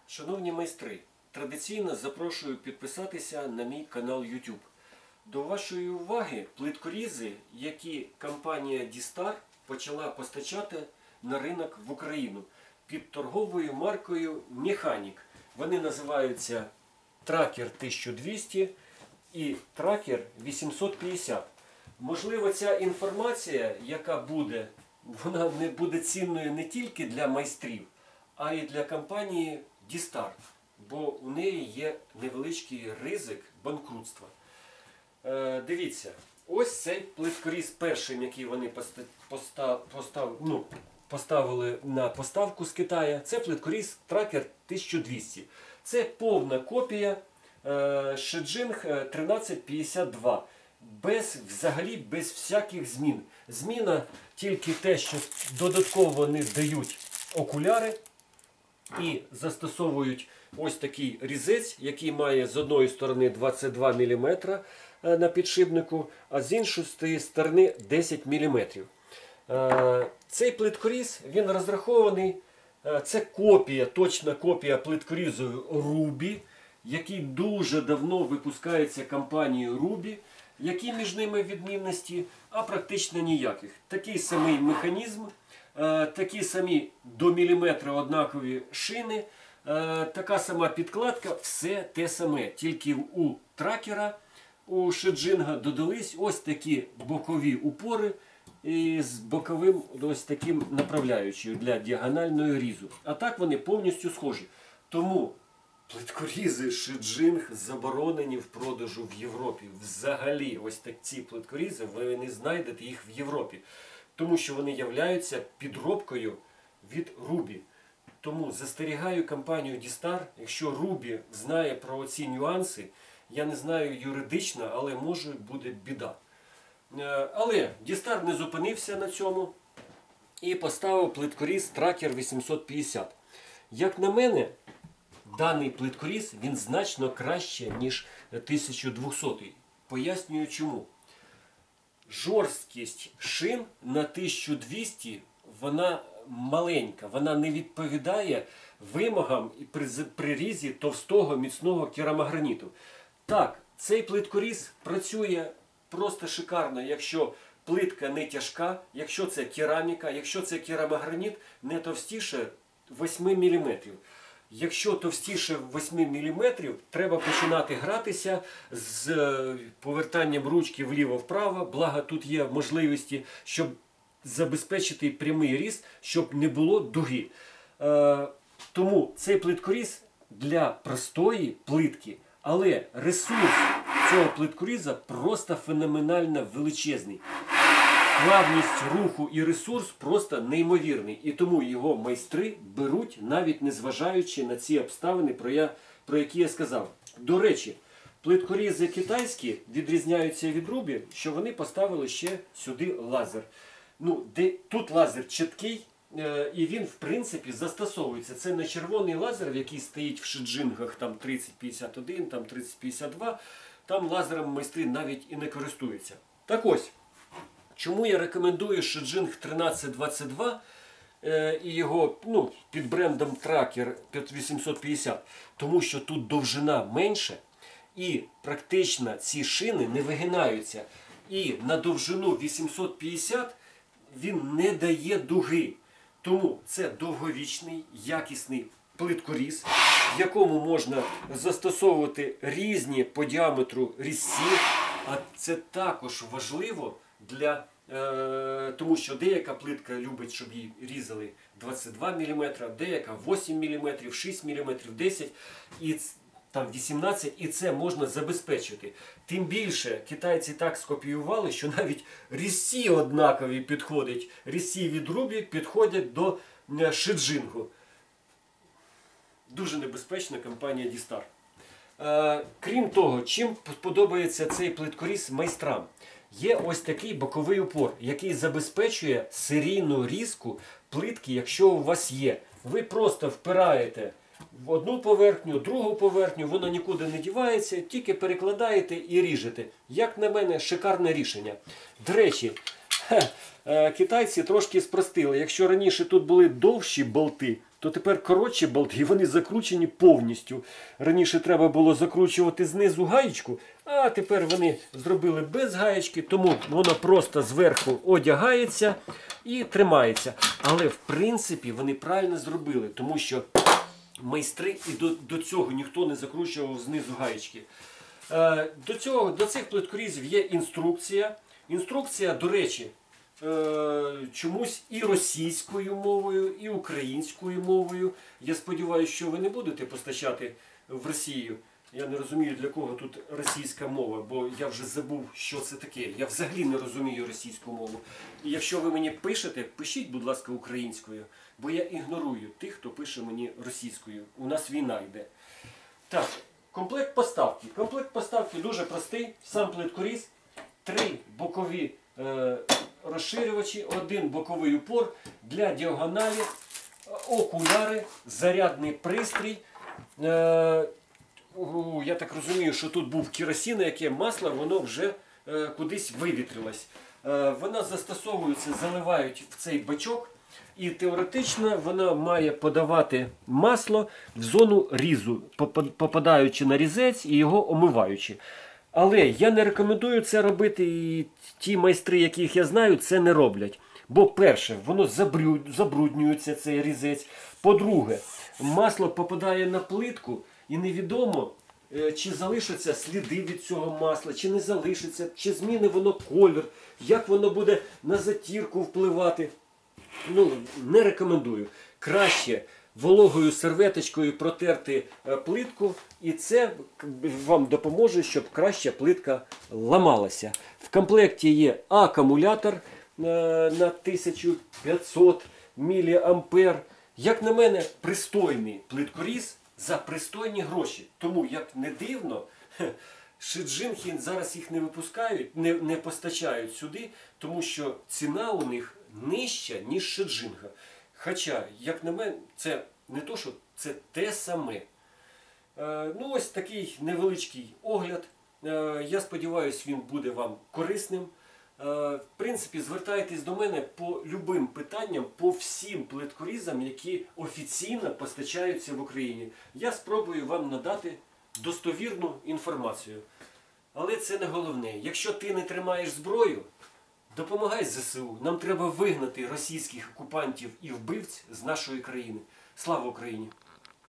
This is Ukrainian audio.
Шановні майстри, традиційно запрошую підписатися на мій канал YouTube. До вашої уваги плиткорізи, які компанія Дістар почала постачати на ринок в Україну під торговою маркою Механік. Вони називаються Tracker 1200 і Tracker 850. Можливо, ця інформація, яка буде, вона не буде цінною не тільки для майстрів, а й для компанії Дістар, бо у неї є невеличкий ризик банкрутства. Дивіться, ось цей плиткоріз першим, який вони поставили на поставку з Китаю, це плиткоріз Tracker 1200. Це повна копія Шиджинг 1352. Взагалі без всяких змін. Зміна тільки те, що додатково вони дають окуляри і застосовують ось такий різець, який має з одної сторони 22 мм на підшипнику, а з іншої сторони 10 мм. Цей плиткоріз, він розрахований, це копія, точна копія плиткорізу Ruby, який дуже давно випускається компанією Ruby. Які між ними відмінності? А практично ніяких. Такий самий механізм, такі самі до міліметра однакові шини, така сама підкладка, все те саме. Тільки у тракера, у Шиджинга додались ось такі бокові упори з боковим ось таким направляючим для діагонального різу. А так вони повністю схожі. Тому плиткорізи Шиджинг заборонені в продажу в Європі. Взагалі, ось ці плиткорізи, ви не знайдете їх в Європі. Тому що вони являються підробкою від Ruby. Тому застерігаю компанію Дістар, якщо Ruby знає про ці нюанси, я не знаю юридично, але може буде біда. Але Дістар не зупинився на цьому і поставив плиткоріз Tracker 850. Як на мене, даний плиткоріз, він значно краще, ніж 1200. Пояснюю чому. Жорсткість шин на 1200, вона маленька, вона не відповідає вимогам при різі товстого міцного керамограніту. Так, цей плиткоріз працює просто шикарно, якщо плитка не тяжка, якщо це кераміка, якщо це керамограніт не товстіше 8 мм. Якщо товстіше 8 мм, треба починати гратися з повертанням ручки вліво-вправо, благо тут є можливості, щоб забезпечити прямий різ, щоб не було дуги. Тому цей плиткоріз для простої плитки, але ресурс цього плиткоріза просто феноменально величезний. Плавність руху і ресурс просто неймовірний. І тому його майстри беруть, навіть незважаючи на ці обставини, про які я сказав. До речі, плиткорізи китайські відрізняються від Ruby, що вони поставили ще сюди лазер. Тут лазер чіткий, і він, в принципі, застосовується. Це не червоний лазер, який стоїть в шиджингах, там 3051, там 3052. Там лазером майстри навіть і не користуються. Так ось. Чому я рекомендую Шиджинг 1322 і його під брендом Tracker 850? Тому що тут довжина менша і практично ці шини не вигинаються. І на довжину 850 він не дає дуги. Тому це довговічний, якісний плиткоріз, в якому можна застосовувати різні по діаметру різці. А це також важливо, тому що деяка плитка любить, щоб її різали 22 мм, деяка 8 мм, 6 мм, 10 і там 18, і це можна забезпечити. Тим більше китайці так скопіювали, що навіть різці однакові підходять. Різці від Ruby підходять до Шиджингу. Дуже небезпечна компанія Дістар. Крім того, чим подобається цей плиткоріз майстрам? Є ось такий боковий упор, який забезпечує серійну різку плитки, якщо у вас є. Ви просто впираєте в одну поверхню, другу поверхню, воно нікуди не дівається, тільки перекладаєте і ріжете. Як на мене, шикарне рішення. До речі, китайці трошки спростили. Якщо раніше тут були довші болти, то тепер коротші болти, і вони закручені повністю. Раніше треба було закручувати знизу гаєчку, а тепер вони зробили без гаєчки, тому воно просто зверху одягається і тримається. Але в принципі вони правильно зробили, тому що майстри і до цього ніхто не закручував знизу гаєчки. До цих плиткорізів є інструкція. Інструкція, до речі, чомусь і російською мовою, і українською мовою. Я сподіваюся, що ви не будете постачати в Росію. Я не розумію, для кого тут російська мова, бо я вже забув, що це таке. Я взагалі не розумію російську мову. І якщо ви мені пишете, пишіть, будь ласка, українською, бо я ігнорую тих, хто пише мені російською. У нас війна йде. Так, комплект поставки. Комплект поставки дуже простий. Сам плиткоріз, 3 бокові розширювачі, 1 боковий упор для діагоналі, окуляри, зарядний пристрій. Я так розумію, що тут був керосин, яке масло, воно вже кудись вивітрилось. Вона застосовується, заливають в цей бачок, і теоретично вона має подавати масло в зону різу, попадаючи на різець і його омиваючи. Але я не рекомендую це робити, і ті майстри, яких я знаю, це не роблять. Бо перше, воно забруднюється, цей різець. По-друге, масло попадає на плитку і невідомо, чи залишаться сліди від цього масла, чи не залишиться, чи зміни воно колір, як воно буде на затірку впливати. Не рекомендую. Краще вологою серветочкою протерти плитку, і це вам допоможе, щоб краще плитка ламалася. В комплекті є акумулятор на 1500 мА. Як на мене, пристойний плиткоріз за пристойні гроші. Тому, як не дивно, Шиджинхи зараз їх не випускають, не постачають сюди, тому що ціна у них нижча, ніж Шиджинга. Хоча, як на мене, це не то, що це те саме. Ось такий невеличкий огляд. Я сподіваюся, він буде вам корисним. В принципі, звертайтесь до мене по любим питанням, по всім плиткорізам, які офіційно постачаються в Україні. Я спробую вам надати достовірну інформацію. Але це не головне. Якщо ти не тримаєш зброю, допомагай ЗСУ. Нам треба вигнати російських окупантів і вбивць з нашої країни. Слава Україні!